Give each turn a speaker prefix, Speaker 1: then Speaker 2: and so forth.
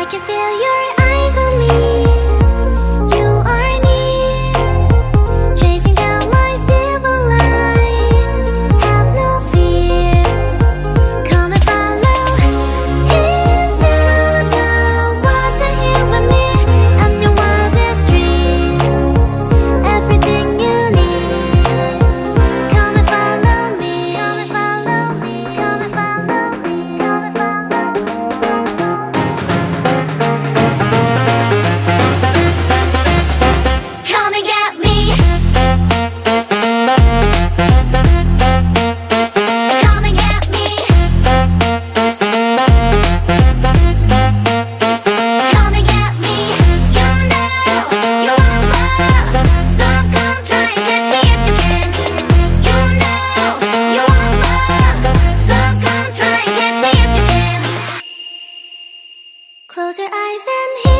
Speaker 1: can feel your eyes on me. You are near, chasing down my silver light. Have no fear, come and follow into the water here with me. I'm your wildest dream, everything you need. Come and follow me, come and follow me, come and follow me, come and follow me. Come and get me. Come and get me. Come and get me. You know you want love, so come try and catch me if you can. You know you want love, so come try and catch me if you can. Close your eyes and hear